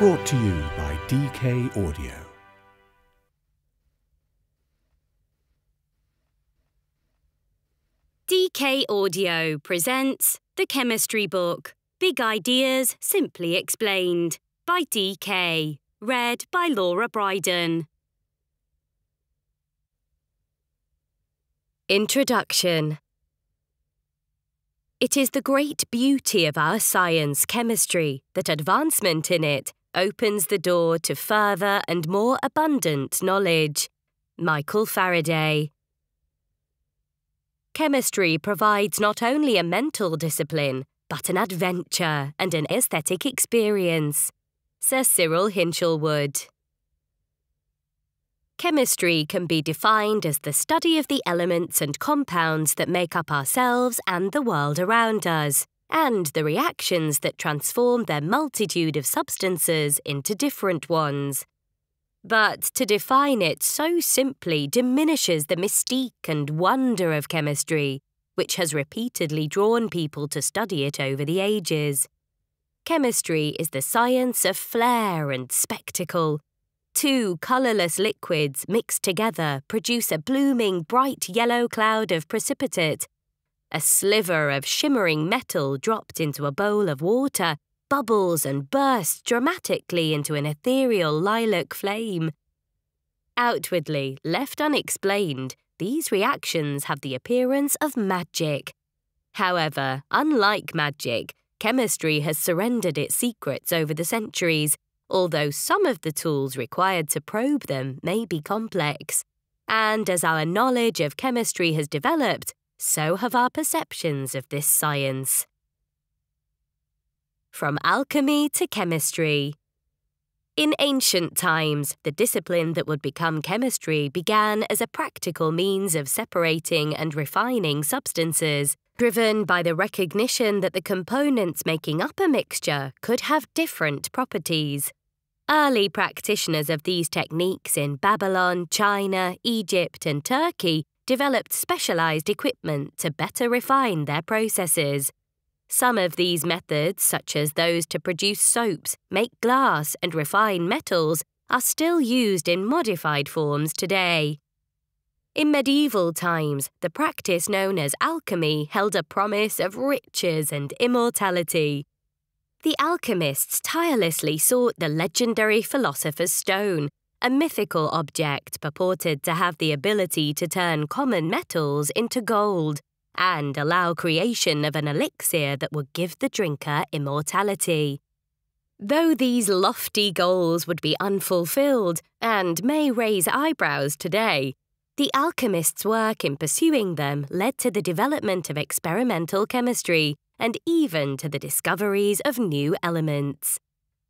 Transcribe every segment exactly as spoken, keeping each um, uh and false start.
Brought to you by D K Audio. D K Audio presents The Chemistry Book, Big Ideas Simply Explained, by D K, read by Laura Brydon. Introduction. It is the great beauty of our science, chemistry, that advancement in it opens the door to further and more abundant knowledge. Michael Faraday. Chemistry provides not only a mental discipline, but an adventure and an aesthetic experience. Sir Cyril Hinshelwood. Chemistry can be defined as the study of the elements and compounds that make up ourselves and the world around us, and the reactions that transform their multitude of substances into different ones. But to define it so simply diminishes the mystique and wonder of chemistry, which has repeatedly drawn people to study it over the ages. Chemistry is the science of flair and spectacle. Two colourless liquids mixed together produce a blooming bright yellow cloud of precipitate. A sliver of shimmering metal dropped into a bowl of water bubbles and bursts dramatically into an ethereal lilac flame. Outwardly, left unexplained, these reactions have the appearance of magic. However, unlike magic, chemistry has surrendered its secrets over the centuries, although some of the tools required to probe them may be complex. And as our knowledge of chemistry has developed, so have our perceptions of this science. From alchemy to chemistry. In ancient times, the discipline that would become chemistry began as a practical means of separating and refining substances, driven by the recognition that the components making up a mixture could have different properties. Early practitioners of these techniques in Babylon, China, Egypt, and Turkey developed specialized equipment to better refine their processes. Some of these methods, such as those to produce soaps, make glass, and refine metals, are still used in modified forms today. In medieval times, the practice known as alchemy held a promise of riches and immortality. The alchemists tirelessly sought the legendary philosopher's stone, a mythical object purported to have the ability to turn common metals into gold and allow creation of an elixir that would give the drinker immortality. Though these lofty goals would be unfulfilled and may raise eyebrows today, the alchemists' work in pursuing them led to the development of experimental chemistry and even to the discoveries of new elements.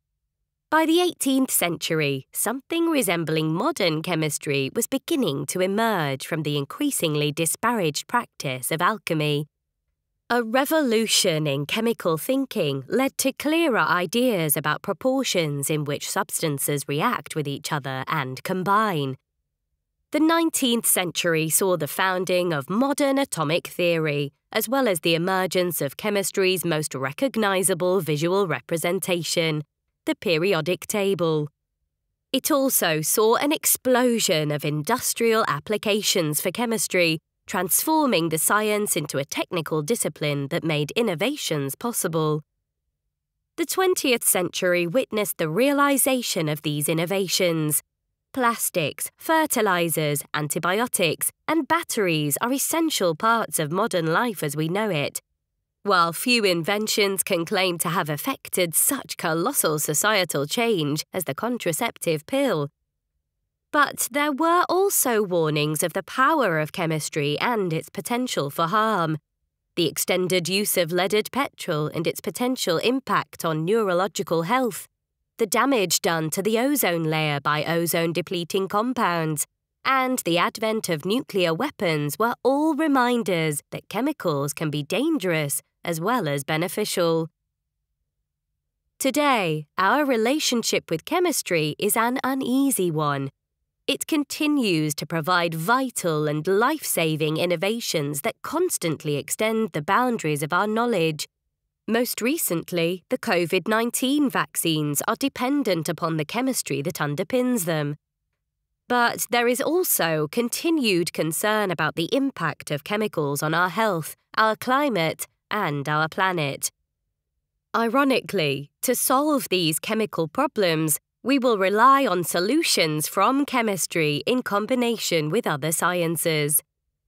By the eighteenth century, something resembling modern chemistry was beginning to emerge from the increasingly disparaged practice of alchemy. A revolution in chemical thinking led to clearer ideas about proportions in which substances react with each other and combine. The nineteenth century saw the founding of modern atomic theory, as well as the emergence of chemistry's most recognizable visual representation, the periodic table. It also saw an explosion of industrial applications for chemistry, transforming the science into a technical discipline that made innovations possible. The twentieth century witnessed the realization of these innovations. Plastics, fertilizers, antibiotics, and batteries are essential parts of modern life as we know it. While few inventions can claim to have effected such colossal societal change as the contraceptive pill. But there were also warnings of the power of chemistry and its potential for harm. The extended use of leaded petrol and its potential impact on neurological health. The damage done to the ozone layer by ozone-depleting compounds, and the advent of nuclear weapons were all reminders that chemicals can be dangerous as well as beneficial. Today, our relationship with chemistry is an uneasy one. It continues to provide vital and life-saving innovations that constantly extend the boundaries of our knowledge. Most recently, the COVID nineteen vaccines are dependent upon the chemistry that underpins them. But there is also continued concern about the impact of chemicals on our health, our climate, and our planet. Ironically, to solve these chemical problems, we will rely on solutions from chemistry in combination with other sciences.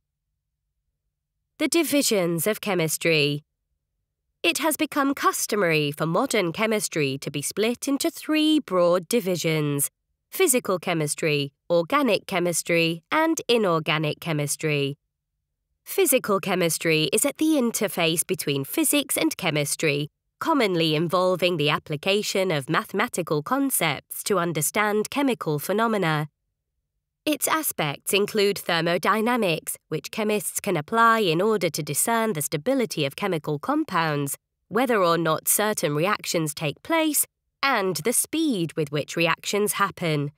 The divisions of chemistry. It has become customary for modern chemistry to be split into three broad divisions: physical chemistry, organic chemistry, and inorganic chemistry. Physical chemistry is at the interface between physics and chemistry, commonly involving the application of mathematical concepts to understand chemical phenomena. Its aspects include thermodynamics, which chemists can apply in order to discern the stability of chemical compounds, whether or not certain reactions take place, and the speed with which reactions happen.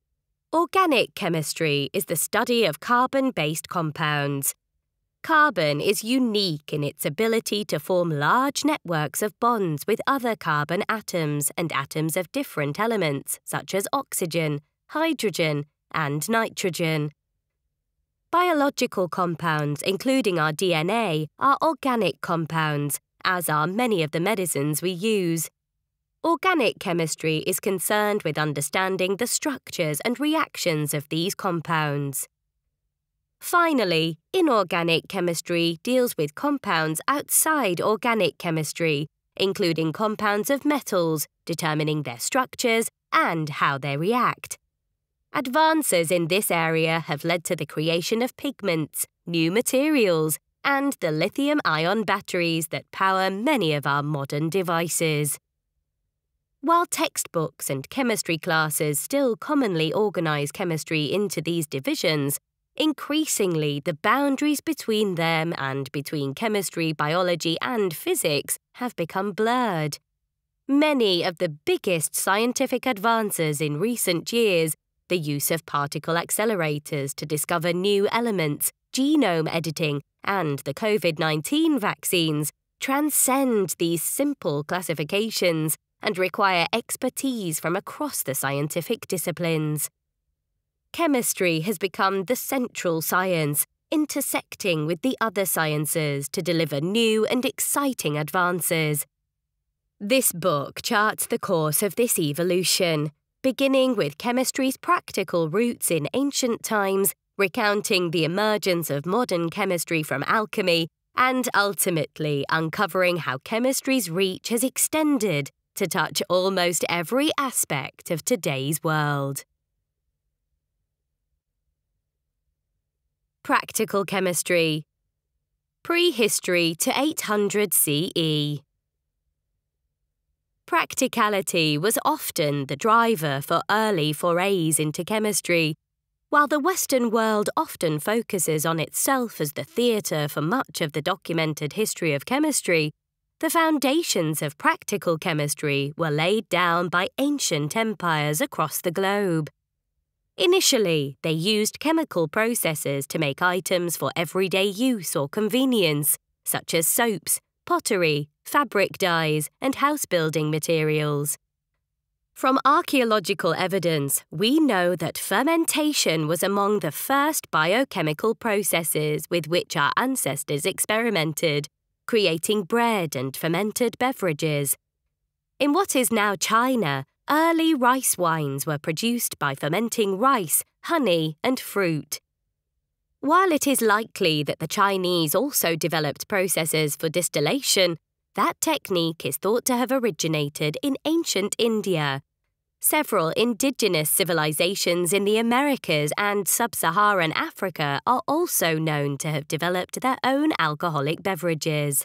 Organic chemistry is the study of carbon-based compounds. Carbon is unique in its ability to form large networks of bonds with other carbon atoms and atoms of different elements, such as oxygen, hydrogen, and nitrogen. Biological compounds, including our D N A, are organic compounds, as are many of the medicines we use. Organic chemistry is concerned with understanding the structures and reactions of these compounds. Finally, inorganic chemistry deals with compounds outside organic chemistry, including compounds of metals, determining their structures and how they react. Advances in this area have led to the creation of pigments, new materials, and the lithium-ion batteries that power many of our modern devices. While textbooks and chemistry classes still commonly organize chemistry into these divisions, increasingly the boundaries between them and between chemistry, biology, and physics have become blurred. Many of the biggest scientific advances in recent years, the use of particle accelerators to discover new elements, genome editing, and the COVID nineteen vaccines, transcend these simple classifications and require expertise from across the scientific disciplines. Chemistry has become the central science, intersecting with the other sciences to deliver new and exciting advances. This book charts the course of this evolution, beginning with chemistry's practical roots in ancient times, recounting the emergence of modern chemistry from alchemy, and ultimately uncovering how chemistry's reach has extended to touch almost every aspect of today's world. Practical chemistry. Prehistory to eight hundred C E. Practicality was often the driver for early forays into chemistry. While the Western world often focuses on itself as the theatre for much of the documented history of chemistry, the foundations of practical chemistry were laid down by ancient empires across the globe. Initially, they used chemical processes to make items for everyday use or convenience, such as soaps, pottery, fabric dyes, and house-building materials. From archaeological evidence, we know that fermentation was among the first biochemical processes with which our ancestors experimented, creating bread and fermented beverages. In what is now China, early rice wines were produced by fermenting rice, honey, and fruit. While it is likely that the Chinese also developed processes for distillation, that technique is thought to have originated in ancient India. Several indigenous civilizations in the Americas and sub-Saharan Africa are also known to have developed their own alcoholic beverages.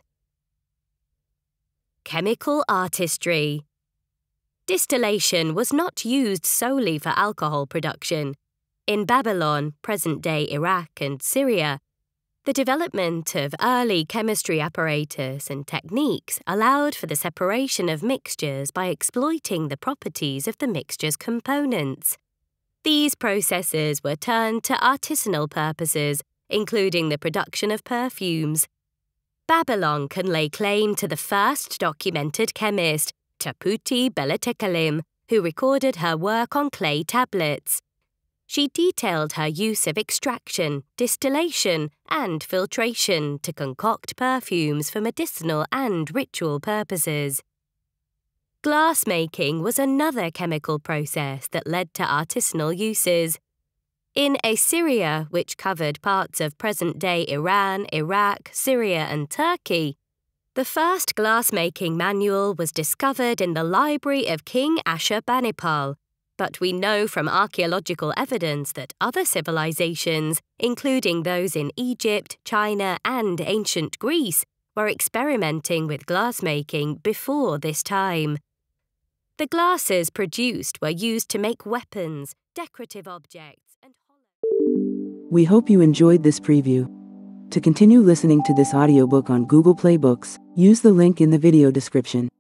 Chemical artistry. Distillation was not used solely for alcohol production. In Babylon, present-day Iraq and Syria, the development of early chemistry apparatus and techniques allowed for the separation of mixtures by exploiting the properties of the mixture's components. These processes were turned to artisanal purposes, including the production of perfumes. Babylon can lay claim to the first documented chemist, Taputi Belletekalim, who recorded her work on clay tablets. She detailed her use of extraction, distillation, and filtration to concoct perfumes for medicinal and ritual purposes. Glass-making was another chemical process that led to artisanal uses. In Assyria, which covered parts of present-day Iran, Iraq, Syria, and Turkey, the first glass-making manual was discovered in the library of King Ashurbanipal, but we know from archaeological evidence that other civilizations, including those in Egypt, China, and ancient Greece, were experimenting with glass-making before this time. The glasses produced were used to make weapons, decorative objects, and... We hope you enjoyed this preview. To continue listening to this audiobook on Google Play Books, use the link in the video description.